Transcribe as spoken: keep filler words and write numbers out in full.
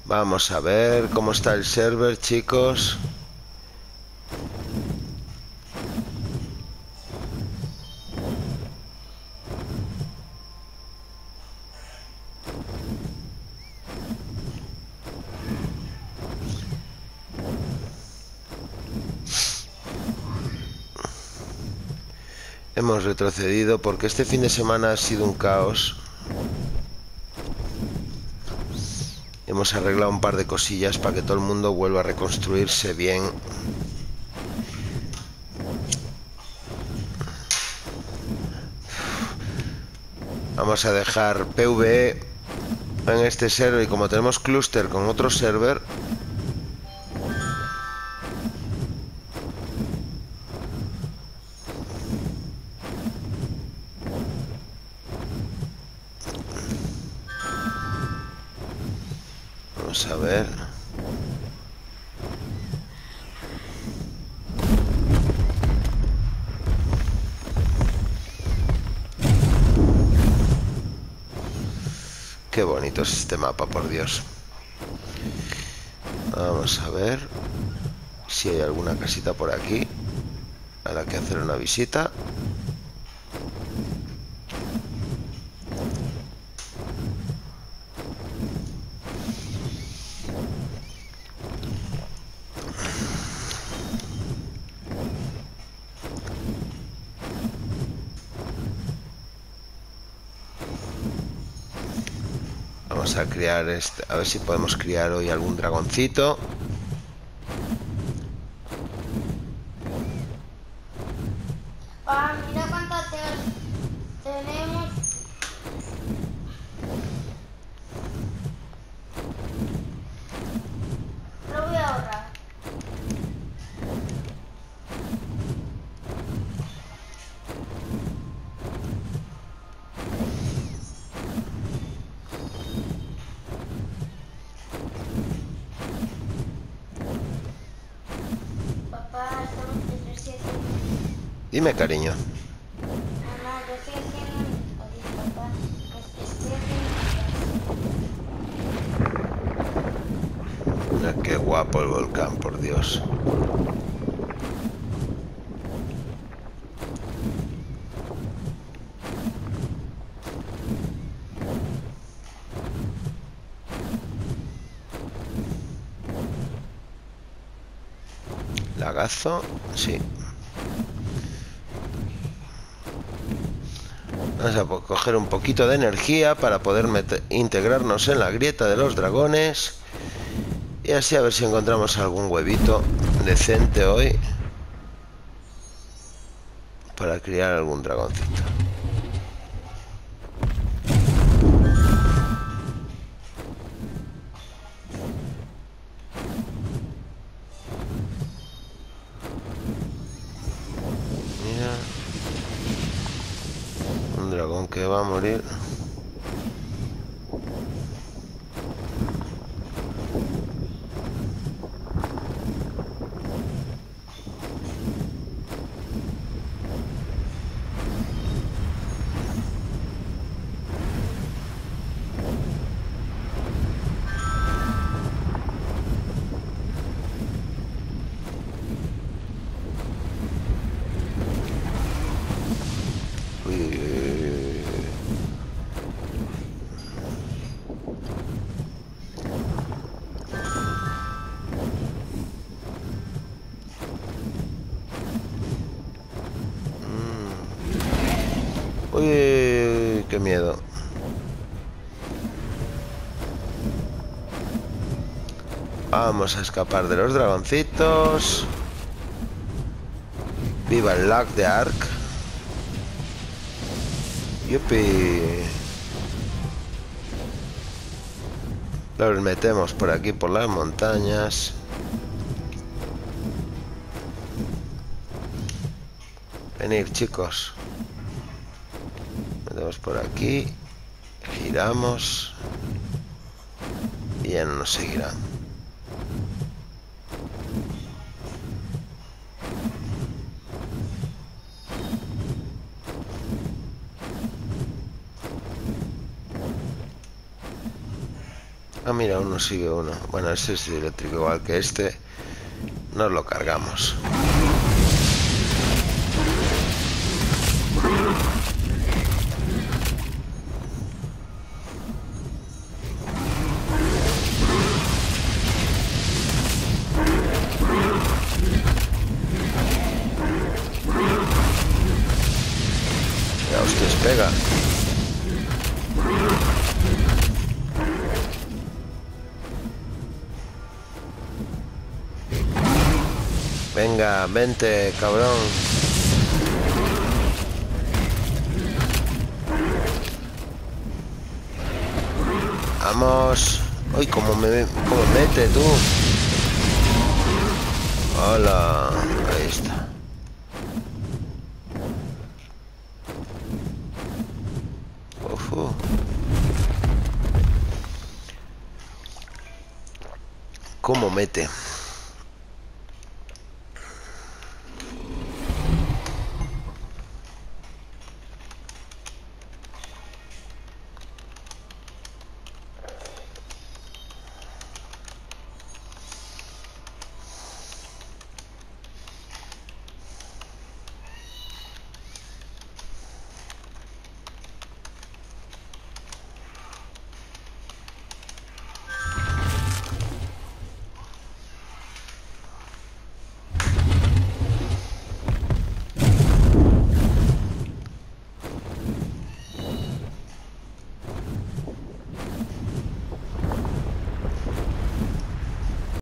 Vamos a ver cómo está el server, chicos. Hemos retrocedido porque este fin de semana ha sido un caos. Hemos arreglado un par de cosillas para que todo el mundo vuelva a reconstruirse bien. Vamos a dejar P V E en este server y como tenemos clúster con otro server, vamos a ver. Qué bonito es este mapa, por Dios. Vamos a ver si hay alguna casita por aquí a la que hacer una visita. Vamos a criar este, a ver si podemos criar hoy algún dragoncito. Ah, mira cuántas te- tenemos. Lo voy a ahorrar. Papá, estamos yo estoy haciendo. Dime, cariño. Mamá, yo estoy haciendo. Oye, papá, es- estoy haciendo. Mira qué guapo el volcán, por Dios. Lagazo, sí. Vamos a po- coger un poquito de energía para poder meter- integrarnos en la grieta de los dragones. Y así a ver si encontramos algún huevito decente hoy para criar algún dragoncito. Mira, un dragón que va a morir. Uy, uy, uy, uy, uy. Uy, uy, qué miedo. Vamos a escapar de los dragoncitos. Viva el lag de Ark. Yupi. Los metemos por aquí, por las montañas. Venid, chicos. Metemos por aquí. Giramos. Y ya no nos seguirán. Ah, mira, uno sigue uno. Bueno, ese es eléctrico igual que este. Nos lo cargamos. Ya ustedes pega. Venga, vente, cabrón. Vamos. Uy, cómo me cómo mete tú. Hola. Ahí está. Uf. Cómo mete.